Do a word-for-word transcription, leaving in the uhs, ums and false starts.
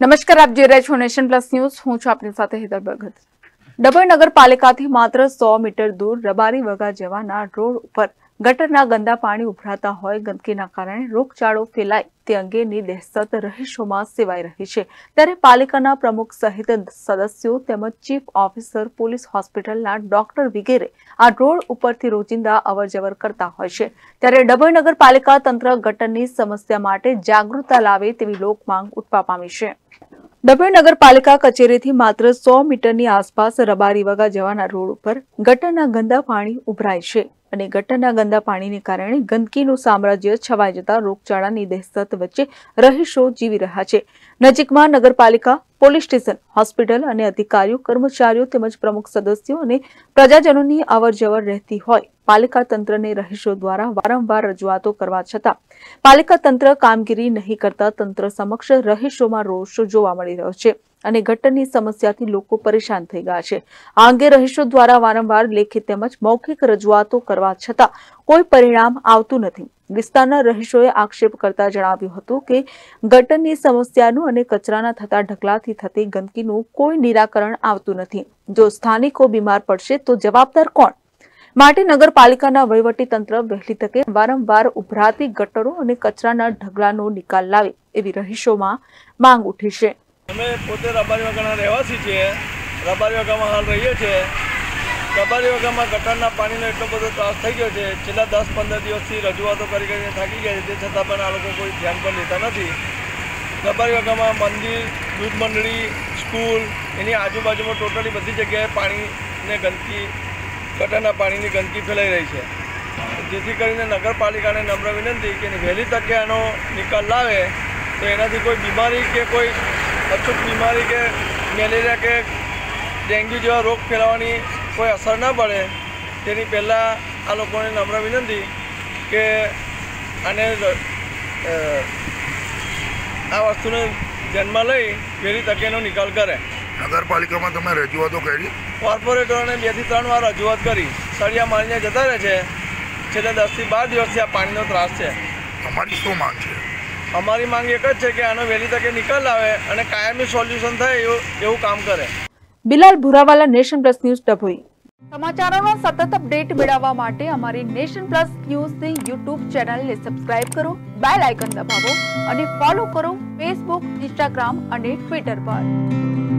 નમસ્કાર, આપ જોઈ રહ્યા છો નેશન પ્લસ ન્યૂઝ. હું છું આપની સાથે હેતલ ભગત. ડભોઈ નગરપાલિકાથી માત્ર સો મીટર દૂર રબારી વગા જવાના રોડ ઉપર ગટરના ગંદા પાણી ઉભરાતા હોય ગંદકીના કારણે રોગચાળો ફેલાય તે અંગેની દહેશત રહીશોમાં સેવાઈ રહી છે. ત્યારે પાલિકાના પ્રમુખ સહિત સદસ્યો તેમજ ચીફ ઓફિસર, પોલીસ, હોસ્પિટલના ડોક્ટર વગેરે આ રોડ ઉપરથી રોજિંદા અવરજવર કરતા હોય છે. ત્યારે ડભોઈ નગરપાલિકા તંત્ર ગટરની સમસ્યા માટે જાગૃતતા લાવે તેવી લોકમાંગ ઉઠવા પામી છે. ડભોઈ નગરપાલિકા કચેરીથી માત્ર સો મીટરની આસપાસ રબારી વગા જવાના રોડ ઉપર ગટરના ગંદા પાણી ઉભરાય છે અને ગટરના ગંદા પાણીને કારણે ગંદકીનું સામ્રાજ્ય છવાઈ જતા રોગચાળાની દહેશત વચ્ચે રહીશો જીવી રહ્યા છે. નજીકમાં નગરપાલિકા, પોલીસ સ્ટેશન, હોસ્પિટલ અને અધિકારીઓ, કર્મચારીઓ તેમજ પ્રમુખ સદસ્યો અને પ્રજાજનોની અવરજવર રહેતી હોય પાલિકા તંત્રને રહીશો દ્વારા વારંવાર રજૂઆતો કરવા છતાં પાલિકા તંત્ર કામગીરી નહીં કરતા તંત્ર સમક્ષ રહીશોમાં રોષ જોવા મળી રહ્યો છે અને ગટરની સમસ્યાથી લોકો પરેશાન થઈ ગયા છે. આ અંગે રહીશો દ્વારા વારંવાર લેખિત તેમજ મૌખિક રજૂઆતો કરવા છતાં કોઈ પરિણામ આવતું નથી. વિસ્તારના રહીશોએ આક્ષેપ કરતા જણાવ્યું હતું કે ગટરની સમસ્યાનું અને કચરાના થતા ઢગલાથી થતી ગંદકીનું કોઈ નિરાકરણ આવતું નથી. જો સ્થાનિકો બીમાર પડશે તો જવાબદાર કોણ? માટે નગરપાલિકાના વહીવટી તંત્ર વહેલી તકે વારંવાર ઉભરાતી ગટરો અને કચરાના ઢગલાનો નિકાલ લાવે એવી રહીશોમાં માંગ ઉઠી છે. અમે પોતે રબારી વગાના રહેવાસી છીએ. રબારી વગામાં હાલ રહીએ છીએ. રબારી વગામાં ગટરના પાણીનો એટલો બધો ત્રાસ થઈ ગયો છે. છેલ્લા દસ પંદર દિવસથી રજૂઆતો કરી કરીને થાકી ગયા છે. તે છતાં પણ આ લોકો કોઈ ધ્યાન પણ લેતા નથી. રબારી વગામાં મંદિર, દૂધ મંડળી, સ્કૂલ, એની આજુબાજુમાં ટોટલી બધી જગ્યાએ પાણીને ગંદકી, ગટરના પાણીની ગંદકી ફેલાઈ રહી છે. જેથી કરીને નગરપાલિકાને નમ્ર વિનંતી કે વહેલી તકે આનો નિકાલ લાવે તો એનાથી કોઈ બીમારી કે કોઈ અછૂત બીમારી કે મેલેરિયા કે ડેન્ગ્યુ જેવા રોગ ફેલાવાની કોઈ અસર ના પડે. તેની પહેલાં આ લોકોને નમ્ર વિનંતી કે આને આ વસ્તુને ધ્યાનમાં લઈ વહેલી તકે એનો નિકાલ કરે. નગરપાલિકામાં તમે રજૂઆતો કરી? કોર્પોરેટરોને બે થી ત્રણ વાર રજૂઆત કરી. સળિયા મારીને જતા રહે છે. છેલ્લા દસથી બાર દિવસથી આ પાણીનો ત્રાસ છે. અમારી શું માંગ છે? અમારી માંગ એક જ છે કે આનો વહેલી તકે નિકાલ આવે અને કાયમી સોલ્યુશન થાય એવું એવું કામ કરે. Bilal Bhurawala, nation plus news, Dabhoi. સમાચારોનો સતત અપડેટ મેળવવા માટે અમારી નેશન પ્લસ ન્યૂઝની યુટ્યુબ ચેનલને સબસ્ક્રાઇબ કરો, બેલ આઇકન દબાવો અને ફોલો કરો ફેસબુક, ઇન્સ્ટાગ્રામ અને ટ્વિટર પર.